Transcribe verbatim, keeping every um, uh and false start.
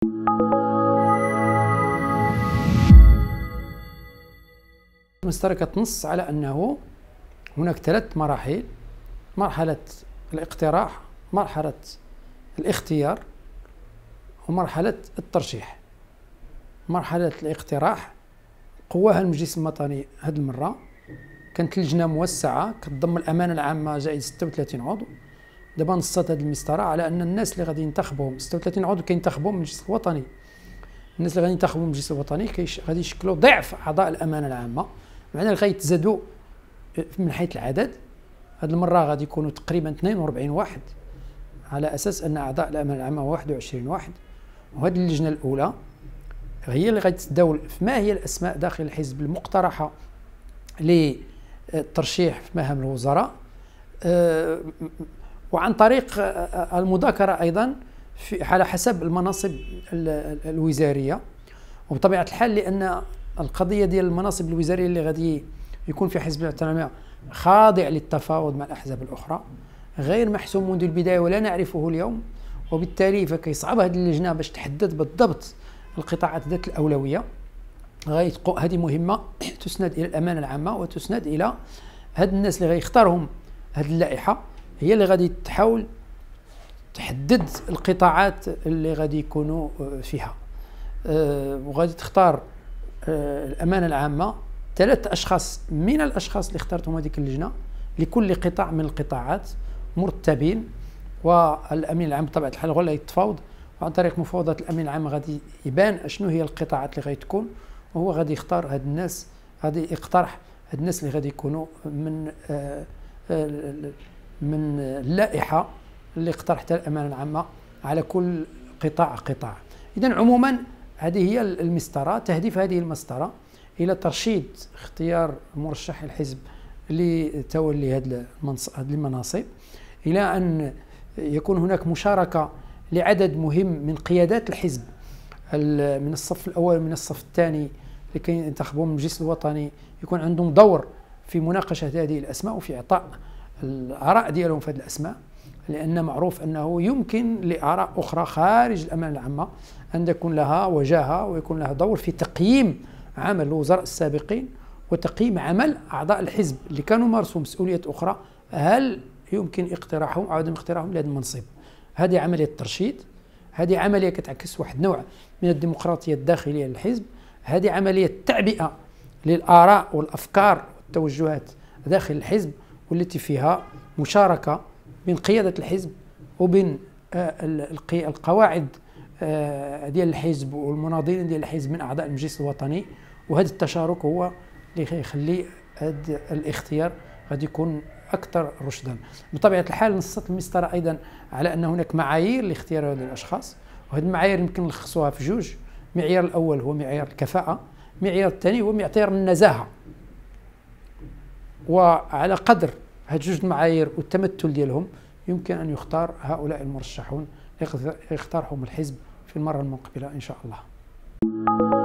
المسطرة كتنص على أنه هناك ثلاث مراحل: مرحلة الاقتراح، مرحلة الاختيار، ومرحلة الترشيح. مرحلة الاقتراح قواها المجلس الوطني هذه المرة، كانت لجنة موسعة كتضم الأمانة العامة جاي ستة وثلاثين عضو. دابا نصت هذه المسطرة على أن الناس اللي غادي ينتخبوهم ستة وثلاثين عضو كينتخبوهم من المجلس الوطني. الناس اللي غادي ينتخبوا من المجلس الوطني غادي يشكلوا ضعف أعضاء الأمانة العامة، معناها غيتزادوا من حيث العدد. هذه المرة غادي يكونوا تقريبا اثنين وأربعين واحد، على أساس أن أعضاء الأمانة العامة واحد وعشرين واحد. وهذه اللجنة الأولى هي اللي غتتداول في ما هي الأسماء داخل الحزب المقترحة للترشيح في مهام الوزراء، وعن طريق المذاكرة أيضا في على حسب المناصب الوزارية. وبطبيعة الحال لأن القضية ديال المناصب الوزارية اللي غادي يكون في حزب التنمية خاضع للتفاوض مع الأحزاب الأخرى، غير محسوم منذ البداية ولا نعرفه اليوم، وبالتالي فكيصعب هذه اللجنة باش تحدد بالضبط القطاعات ذات الأولوية. هذه مهمة تسند إلى الأمانة العامة وتسند إلى هاد الناس اللي غيختارهم هذه اللائحة، هي اللي غادي تحاول تحدد القطاعات اللي غادي يكونوا فيها. وغادي تختار الأمانة العامة ثلاث أشخاص من الأشخاص اللي اختارتهم هذيك اللجنة لكل قطاع من القطاعات مرتبين، والأمين العام بطبيعة الحال هو اللي يتفاوض، وعن طريق مفاوضات الأمين العام غادي يبان شنو هي القطاعات اللي غادي تكون، وهو غادي يختار هاد الناس، غادي يقترح هاد الناس اللي غادي يكونوا من من اللائحة اللي اقترحتها الأمانة العامة على كل قطاع قطاع. إذن عموما هذه هي المسطرة، تهديف هذه المسطرة إلى ترشيد اختيار مرشح الحزب لتولي هذه المناصب، إلى أن يكون هناك مشاركة لعدد مهم من قيادات الحزب من الصف الأول من الصف الثاني لكي ينتخبوا من المجلس الوطني، يكون عندهم دور في مناقشة هذه الأسماء وفي إعطاء الآراء ديالهم في هذه الأسماء، لأن معروف أنه يمكن لآراء أخرى خارج الأمانة العامة أن يكون لها وجاهة ويكون لها دور في تقييم عمل الوزراء السابقين وتقييم عمل أعضاء الحزب اللي كانوا مارسوا مسؤوليات أخرى، هل يمكن اقتراحهم أو عدم اقتراحهم لهذا المنصب. هذه عملية ترشيد، هذه عملية كتعكس واحد نوع من الديمقراطية الداخلية للحزب، هذه عملية تعبئة للآراء والأفكار والتوجهات داخل الحزب، والتي فيها مشاركة بين قيادة الحزب وبين القواعد ديال الحزب والمناضلين ديال الحزب من أعضاء المجلس الوطني. وهذا التشارك هو اللي يخلي هذا الاختيار غادي يكون أكثر رشدا. بطبيعة الحال نصت المسطرة أيضا على أن هناك معايير لاختيار هؤلاء الأشخاص، وهذه المعايير يمكن نلخصوها في جوج: معيار الأول هو معيار الكفاءة، معيار الثاني هو معيار النزاهة. وعلى قدر هاد جوج المعايير والتمثل ديالهم يمكن أن يختار هؤلاء المرشحون يختارهم الحزب في المرة المقبلة إن شاء الله.